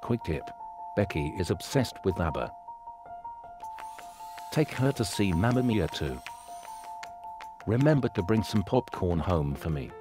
quick tip. Becky is obsessed with ABBA. Take her to see Mamma Mia 2. Remember to bring some popcorn home for me.